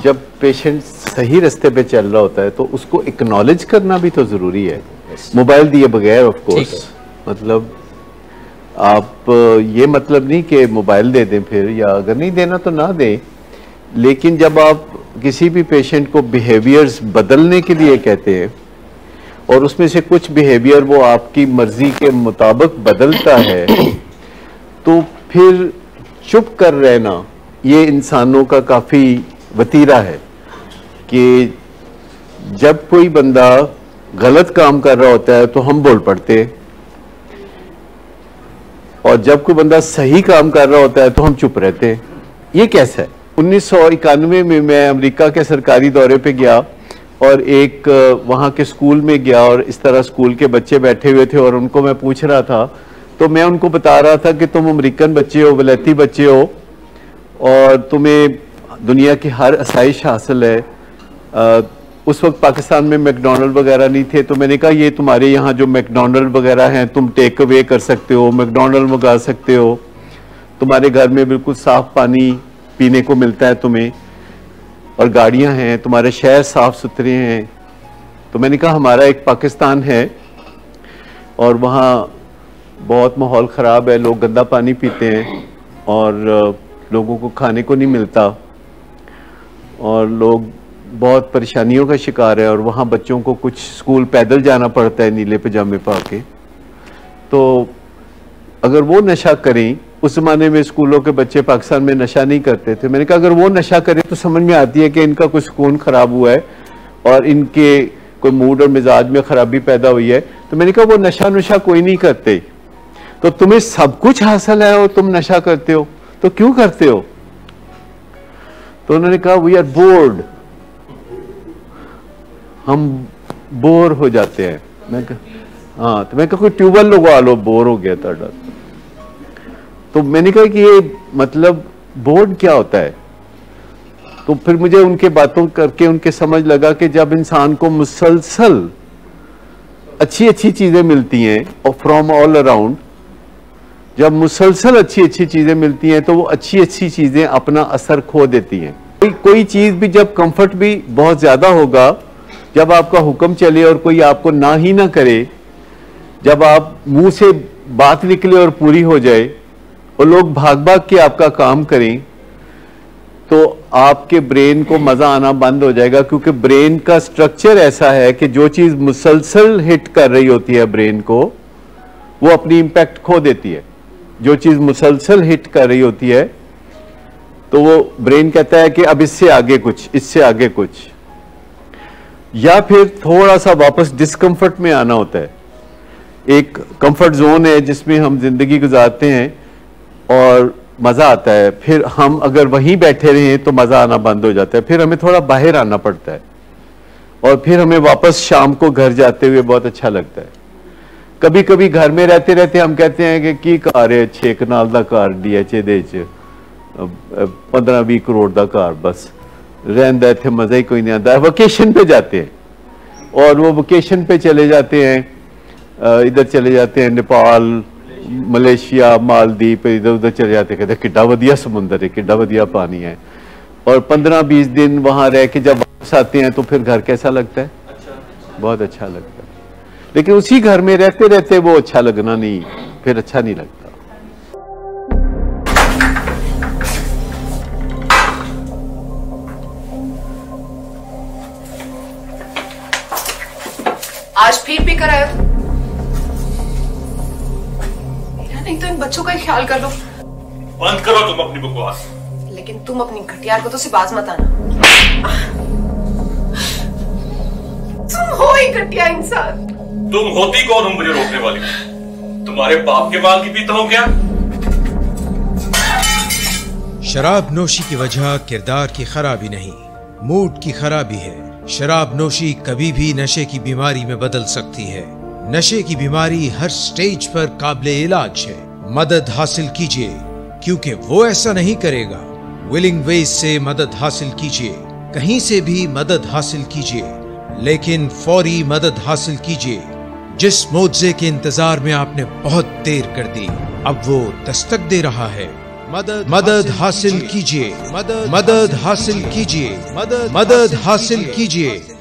जब पेशेंट सही रास्ते पे चल रहा होता है तो उसको एक्नॉलेज करना भी तो जरूरी है, मोबाइल दिए बगैर ऑफ कोर्स। मतलब आप ये मतलब नहीं कि मोबाइल दे दें फिर, या अगर नहीं देना तो ना दें, लेकिन जब आप किसी भी पेशेंट को बिहेवियर्स बदलने के लिए कहते हैं और उसमें से कुछ बिहेवियर वो आपकी मर्जी के मुताबिक बदलता है, तो फिर चुप कर रहना ये इंसानों का काफ़ी वतीरा है कि जब कोई बंदा गलत काम कर रहा होता है तो हम बोल पड़ते, और जब कोई बंदा सही काम कर रहा होता है तो हम चुप रहते। ये कैसा है? 1991 में मैं अमेरिका के सरकारी दौरे पे गया और एक वहाँ के स्कूल में गया, और इस तरह स्कूल के बच्चे बैठे हुए थे और उनको मैं पूछ रहा था, तो मैं उनको बता रहा था कि तुम अमेरिकन बच्चे हो, वलैती बच्चे हो, और तुम्हें दुनिया की हर आसाइश हासिल है। उस वक्त पाकिस्तान में मैकडॉनल्ड वगैरह नहीं थे, तो मैंने कहा ये तुम्हारे यहाँ जो मैकडॉनल्ड वगैरह हैं तुम टेक अवे कर सकते हो, मैकडॉनल्ड मंगा सकते हो, तुम्हारे घर में बिल्कुल साफ पानी पीने को मिलता है तुम्हें, और गाड़ियाँ हैं, तुम्हारे शहर साफ सुथरे हैं। तो मैंने कहा हमारा एक पाकिस्तान है और वहाँ बहुत माहौल ख़राब है, लोग गंदा पानी पीते हैं और लोगों को खाने को नहीं मिलता और लोग बहुत परेशानियों का शिकार है, और वहाँ बच्चों को कुछ स्कूल पैदल जाना पड़ता है नीले पजामे पा के। तो अगर वो नशा करें, उस ज़माने में स्कूलों के बच्चे पाकिस्तान में नशा नहीं करते थे, मैंने कहा अगर वो नशा करें तो समझ में आती है कि इनका कोई सुकून ख़राब हुआ है और इनके कोई मूड और मिजाज में ख़राबी पैदा हुई है। तो मैंने कहा वो नशा कोई नहीं करते, तो तुम्हें सब कुछ हासिल है और तुम नशा करते हो, तो क्यों करते हो? तो उन्होंने कहा वी आर बोर्ड, हम बोर हो जाते हैं। मैं कहा हाँ, तो मैं कहा कोई ट्यूबवेल लगवा लो, बोर हो गया था। तो मैंने कहा कि ये मतलब बोर्ड क्या होता है? तो फिर मुझे उनके बातों करके उनके समझ लगा कि जब इंसान को मुसलसल अच्छी अच्छी चीजें मिलती हैं और फ्रॉम ऑल अराउंड, जब मुसलसल अच्छी अच्छी चीजें मिलती हैं तो वो अच्छी अच्छी चीजें अपना असर खो देती हैं। कोई चीज भी जब कंफर्ट भी बहुत ज्यादा होगा, जब आपका हुक्म चले और कोई आपको ना ही ना करे, जब आप मुंह से बात निकले और पूरी हो जाए और लोग भाग भाग के आपका काम करें, तो आपके ब्रेन को मजा आना बंद हो जाएगा, क्योंकि ब्रेन का स्ट्रक्चर ऐसा है कि जो चीज मुसलसल हिट कर रही होती है ब्रेन को, वो अपनी इंपैक्ट खो देती है। जो चीज मुसलसल हिट कर रही होती है तो वो ब्रेन कहता है कि अब इससे आगे कुछ, इससे आगे कुछ, या फिर थोड़ा सा वापस डिस्कंफर्ट में आना होता है। एक कंफर्ट जोन है जिसमें हम जिंदगी गुजारते हैं और मजा आता है, फिर हम अगर वहीं बैठे रहे तो मजा आना बंद हो जाता है, फिर हमें थोड़ा बाहर आना पड़ता है और फिर हमें वापस शाम को घर जाते हुए बहुत अच्छा लगता है। कभी कभी घर में रहते रहते हम कहते हैं कि की कार है 6 कनाल का कार DH दे 15-20 करोड़ का कार, बस रहता इतने मजा ही कोई नहीं आता। वकेशन पे जाते हैं और वो वकेशन पे चले जाते हैं, इधर चले जाते हैं नेपाल, मलेशिया, मालदीव, इधर उधर चले जाते, कहते किड्डा वधिया समुंदर है, किड्डा वधिया पानी है, और 15-20 दिन वहां रह के जब वापस आते हैं तो फिर घर कैसा लगता है? बहुत अच्छा लगता है। लेकिन उसी घर में रहते रहते वो अच्छा लगना नहीं, फिर अच्छा नहीं लगता। आज फिर पी कर आए हो? नहीं तो इन बच्चों का ही ख्याल कर लो। बंद करो तुम अपनी बकवास। लेकिन तुम अपनी घटिया को तो से बाज मत आना। तुम हो ही घटिया इंसान। तुम होती कौन हो मुझे रोकने वाली? तुम्हारे बाप के बाल की पीता हूं क्या? शराब नोशी की वजह किरदार की खराबी नहीं, मूड की खराबी है। शराब नोशी कभी भी नशे की बीमारी में बदल सकती है। नशे की बीमारी हर स्टेज पर काबिले इलाज है। मदद हासिल कीजिए, क्योंकि वो ऐसा नहीं करेगा। विलिंग वेज से मदद हासिल कीजिए, कहीं से भी मदद हासिल कीजिए, लेकिन फौरी मदद हासिल कीजिए। जिस मुआवजे के इंतजार में आपने बहुत देर कर दी, अब वो दस्तक दे रहा है। मदद हासिल कीजिए, मदद हासिल कीजिए, मदद हासिल कीजिए।